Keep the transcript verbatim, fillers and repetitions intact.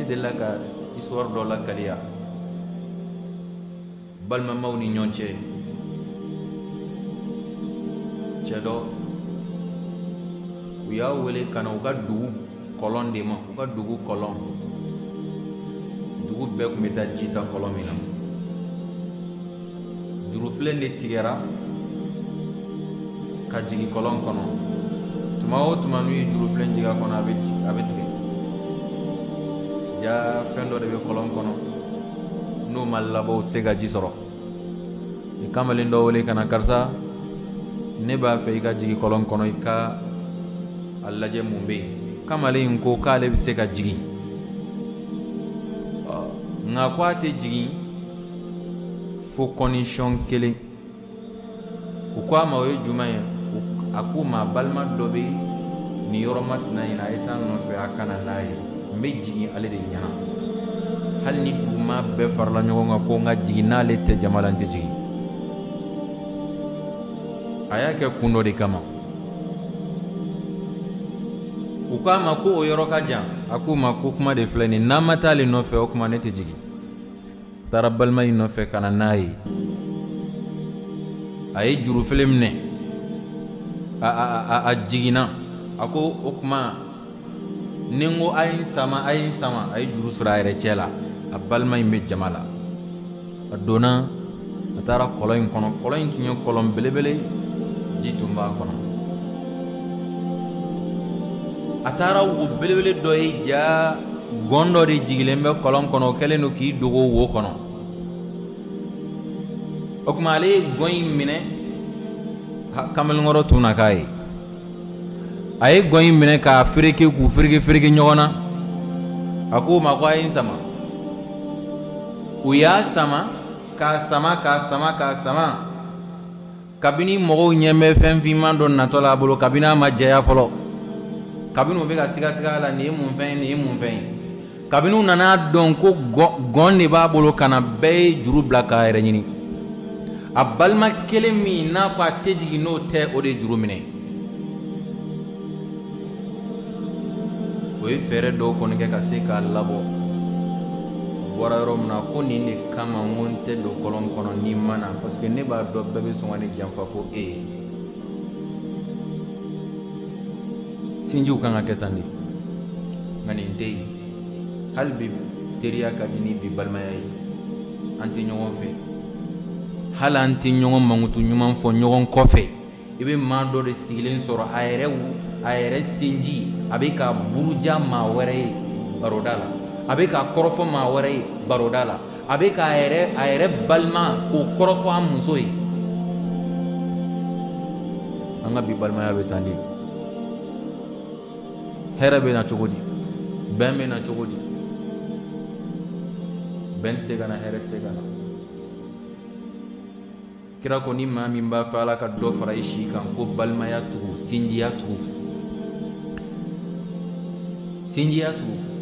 della ka histoire dɔ la kaliya balimamaw ni ɲɔgɔn cɛ. Cɛ dɔ u y'a wele ka na u ka dugu kɔlɔn de ma, u ka dugu kɔlɔn. Dugu bɛɛ tun bɛ taa ji ta kɔlɔn min na. Jurufilen de tigɛra ka jigin kɔlɔn kɔnɔ. Tuma o tuma n'u ye jurufilen jigin a kɔnɔ a bɛ a bɛ tigɛ. Ja fɛn dɔ de bɛ kɔlɔn kɔnɔ n'o ma labɔ u tɛ se ka ji sɔrɔ. I kamalen dɔ wele ka na, karisa ne b'a fɛ i ka jigin kɔlɔn kɔnɔ, i ka a lajɛ mun bɛ yen. Kamalen in ko k'ale bɛ se ka jigin, nka ko a tɛ jigin fo condition kelen. U ko a ma o ye jumɛn ye? A k'u ma balima dɔ bɛ nin yɔrɔ masina in na, a ye taa nɔfɛ a kana n'a ye, n bɛ jigin ale de ɲɛna. Hali ni duguma bɛɛ farala ɲɔgɔn kan ko n ka jigin, n'ale tɛ jama la n tɛ jigin. A y'a kɛ kun dɔ de kama. U k'a ma ko o yɔrɔ ka jan, a k'u ma ko kuma de filɛ nin, n'an ma taa ale nɔfɛ o kuma ne tɛ jigin. Taara balima in nɔfɛ ka na n'a ye. A ye jurufilen minɛ, a a a a jiginna. A ko o kuma ni n ko a ye n sama a ye n sama, a ye juru sɔrɔ a yɛrɛ cɛ la. A balima in bɛ jama la. A donna, a taara kɔlɔn in kɔnɔ. Kɔlɔn in tun ye kɔlɔn belebele, ji tun b'a kɔnɔ. A taara wo belebele dɔ ye, ja gɔn dɔ de jigilen bɛ kɔlɔn kɔnɔ, o kɛlen don k'i dogo wo kɔnɔ. O tuma ale ye gɔn in minɛ, kamalenkɔrɔ tun na k'a ye. A ye gɔn in minɛ k'a fereke k'u fereke fereke ɲɔgɔn na. A k'o ma ko a ye n sama. U y'a sama k'a sama k'a sama k'a sama. Kabini mɔgɔw ɲɛ bɛ fɛn finman dɔ natɔ la a bolo, kabini a ma jɛya fɔlɔ, kabini u bɛ ka siga siga a la, nin ye mun fɛn ye, nin ye mun fɛn ye. Kabini u nana dɔn ko gɔn de b'a bolo, ka na bɛɛ ye juru bila k'a yɛrɛ ɲini. A balima kelen min n'a ko a tɛ jigin n'o tɛ, o de ye juru minɛ. O ye fɛɛrɛ dɔw kɔni kɛ ka se k'a labɔ. O bɔra yɔrɔ min na, ko nin de kama n ko n tɛ don kɔlɔn kɔnɔ ni n ma na, parce que ne b'a dɔn bɛɛ bɛ sɔn ka ne janfa fo e ye. Sinjiw kan ka kɛ tan de, nka nin tɛ yen. Hali bi teriya ka di ni bi balimaya ye. An tɛ ɲɔgɔn fɛ, hali an tɛ ɲɔgɔn mankutu ɲuman fɔ ɲɔgɔn kɔfɛ. I bɛ maa dɔ de sigilen sɔrɔ a yɛrɛ a yɛrɛ sinji a bɛ ka buruja maa wɛrɛ ye baroda la, a bɛ ka kɔrɔfɔ maa wɛrɛ ye baroda la, a bɛ ka a yɛrɛ a yɛrɛ balima k'o kɔrɔfɔ a muso ye. An ka bi balimaya bɛ tan de. Hɛrɛ bɛ na cogo di? Bɛn bɛ na cogo di? Bɛn tɛ se ka na, hɛrɛ tɛ se ka na. Kira ko ni maa min b'a fɛ Ala ka dɔ fara i si kan, ko balimaya tugu, sinjiya tugu, sinjiya tugu.